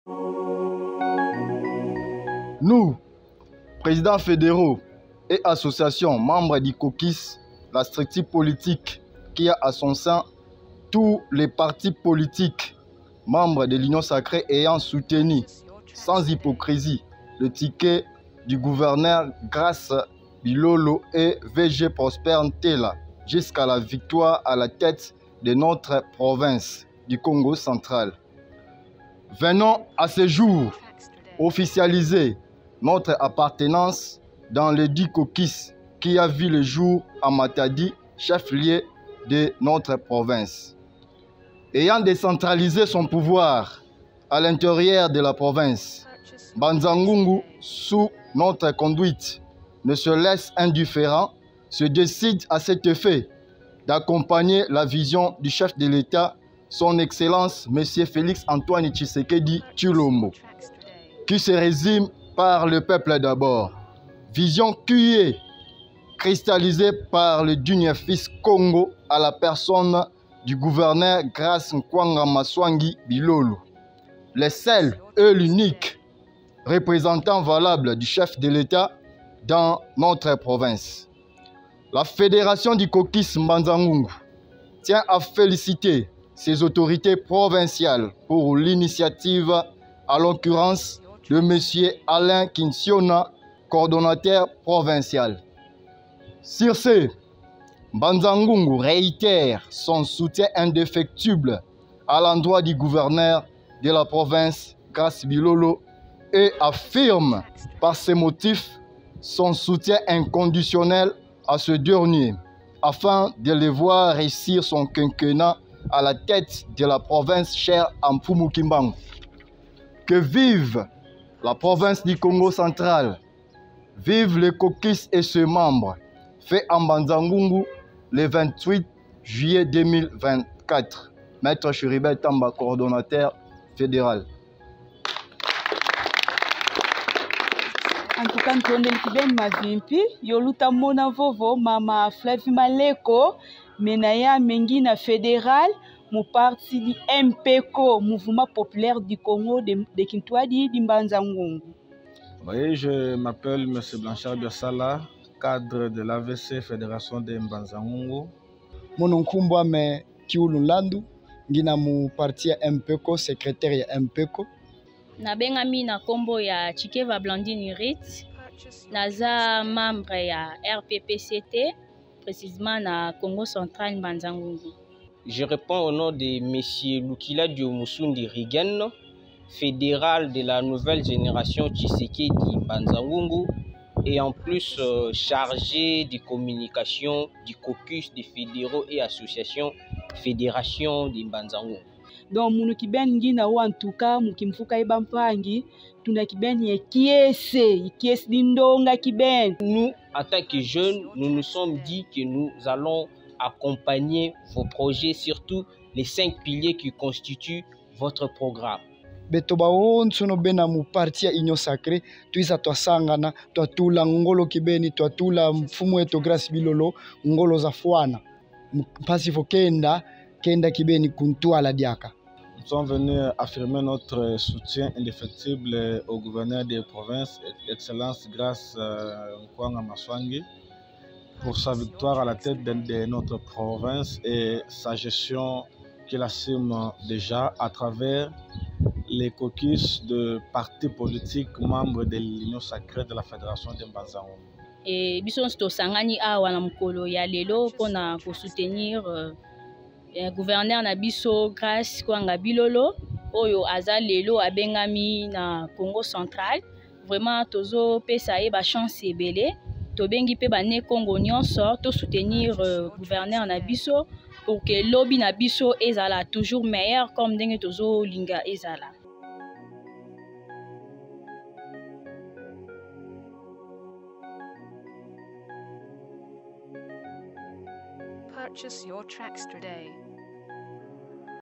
Nous, présidents fédéraux et associations membres du COCIS, la structure politique qui a à son sein tous les partis politiques membres de l'Union sacrée ayant soutenu sans hypocrisie le ticket du gouverneur Grace Bilolo et VG Prosper Ntela jusqu'à la victoire à la tête de notre province du Congo central. Venons à ce jour officialiser notre appartenance dans le dit COCIS qui a vu le jour à Matadi, chef-lieu de notre province. Ayant décentralisé son pouvoir à l'intérieur de la province, Mbanza-Ngungu, sous notre conduite, ne se laisse indifférent, se décide à cet effet d'accompagner la vision du chef de l'État, son Excellence M. Félix Antoine Tshisekedi Tshilombo, qui se résume par le peuple d'abord. Vision qui est cristallisée par le digne fils Congo à la personne du gouverneur Grace Nkwanga Maswangi Bilolo, le seul et l'unique représentant valable du chef de l'État dans notre province. La fédération du COCIS Mbanza-Ngungu tient à féliciter ses autorités provinciales pour l'initiative, à l'occurrence de M. Alain Kinsiona, coordonnateur provincial. Sur ce, Mbanza-Ngungu réitère son soutien indéfectible à l'endroit du gouverneur de la province, Grace Bilolo, et affirme par ces motifs son soutien inconditionnel à ce dernier, afin de le voir réussir son quinquennat à la tête de la province chère à Mfumu Kimbangu. Que vive la province du Congo central, vive le COCIS et ses membres, fait en Mbanza-Ngungu le 28 juillet 2024. Maître Chiribert Tamba, coordonnateur fédéral. En tout cas, Ntondeli Kibeni Mavimpi, Yoluta Mona Vovo, Mama Flavie Maleko, Menaya Mengina fédéral, mon parti du MPCO, Mouvement populaire du Congo de Kintwadi, d'Mbanza-Ngungu. Oui, je m'appelle M. Blanchard Biasala, cadre de l'AVC Fédération de Mbanza-Ngungu. Mon Nkumbwa me Kiulunlandu, ngina mu parti ya MPCO, secrétaire ya MPCO. Nabengami na kombo ya Chikeva Blandine Rit, naza membre ya RPPCT, précisément na Congo central Mbanza-Ngungu. Je réponds au nom de M. Lukila Diomusundi Rigen, fédéral de la nouvelle génération Tshisekedi Mbanza-Ngungu, et en plus chargé de communication du caucus des fédéraux et associations fédération de Mbanza-Ngungu. Donc munu kibeni ngina wa ntuka mukimfuka ibampangi tuna kibeni ekiese lindonga kibeni. Nous, en tant que jeunes, nous nous sommes dit que nous allons accompagner vos projets, surtout les 5 piliers qui constituent votre programme. Betoba onsono bena mu parti ya Union sacrée tuisa twasangana twatula ngolo kibeni twatula mfumu wetu Grace Bilolo ngolo za fwana mpasi kenda kibeni kuntwala diaka. Nous sommes venus affirmer notre soutien indéfectible au gouverneur des provinces, Excellence Grace Nkwanga Maswangi, pour sa victoire à la tête de notre province et sa gestion qu'il assume déjà à travers les caucus de partis politiques membres de l'Union sacrée de la Fédération de Mbanza-Ngungu. Et biso tosangani awa na mukolo ya lelo pona ko soutenir gouverneur na biso Grace Nkwanga Bilolo oyo aza lelo abengami na Congo central. Vraiment tozo pesa ye ba chance ebele tobengi pe bane Congo nyonso to soutenir gouverneur na biso pour que lobby na biso ezala toujours meilleur comme ndenge tozo linga ezala. Purchase your tracks today.